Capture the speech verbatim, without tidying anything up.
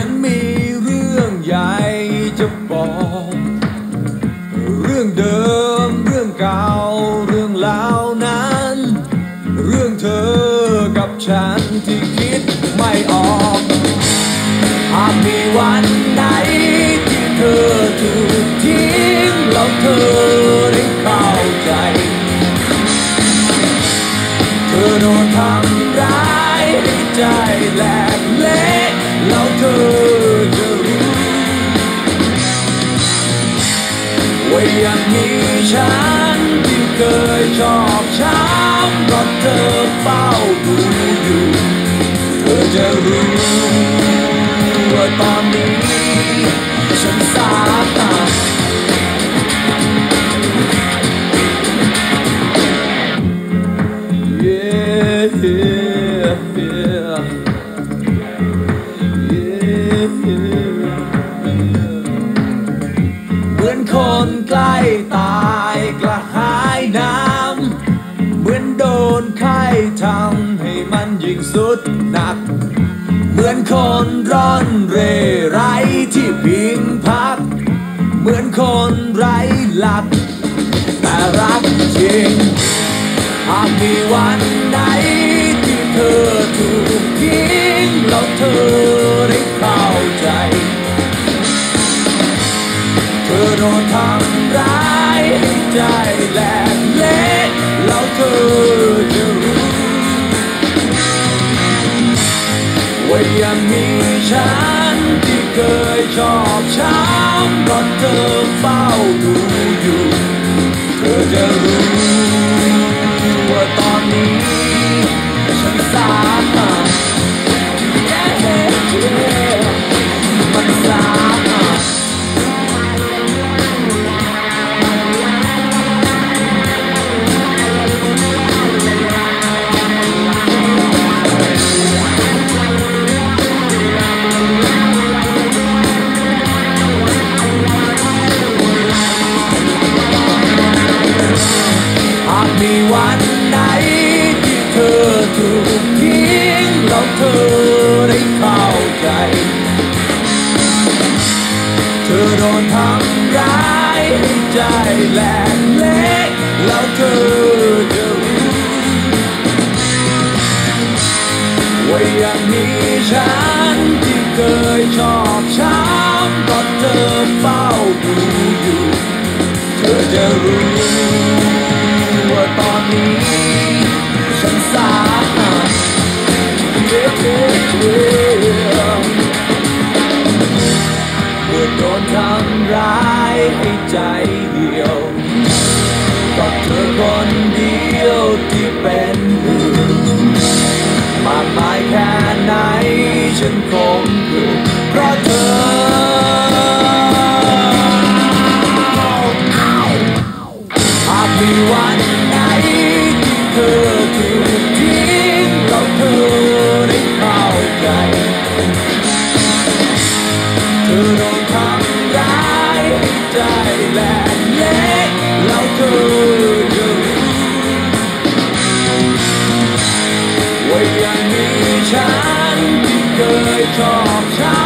นมีเรื่องใหญ่จะบอกเรื่องเดิมเรื่องเก่าเรื่องราวนั้นเรื่องเธอกับฉันที่คิดไม่ออกหากมีวันไหนที่เธอถูกทิ้งแล้วเธอได้เข้าใจเธอโดนทำร้ายให้ใจแหลกเละแล้วเธอจะรู้ว่ายังมีฉันที่เคยชอบช้ำเพราะเธอเฝ้าดูอยู่เธอจะรู้ว่าตอนนี้ฉันสาหัสเหมือนคนใกล้ตายกระหายน้ำเหมือนโดนไข้ทำให้มันยิ่งสุดหนักเหมือนคนร่อนเร่ไร้ที่พิงพักเหมือนคนไร้หลักแต่รักจริงหากมีวันไหนที่เธอถูกทิ้งแล้วเธอได้เข้าใจเธอโดนทำร้ายให้ใจแหลกเละแล้วเธอจะรู้ว่ายังมีฉันที่เคยชอบช้ำเพราะเธอเฝ้าดูอยู่เธอจะรู้ว่าตอนนี้ฉันสาหัสมันสาหัสมีวันไหนที่เธอถูกทิ้งแล้วเธอได้เข้าใจเธอโดนทำร้ายให้ใจแหลกเละแล้วเธอจะรู้ว่ายังมีฉันที่เคยชอบช้ำก็เธอเฝ้าดูอยู่เธอจะรู้ว่าตอนนี้ฉันสาหัสเมื่อโดนทำร้ายให้ใจเหี่ยวก็เธอคนเดียวที่เป็นห่วงมากมายแค่ไหนฉันคงอยู่เพราะเธอหากมีวันไหนที่เธอถูกทิ้งแล้วเธอได้เข้าใจเธอโดนทำร้ายให้ใจแหลกเละแล้วเธอจะรู้ว่ายังมีฉันที่เคยชอบฉัน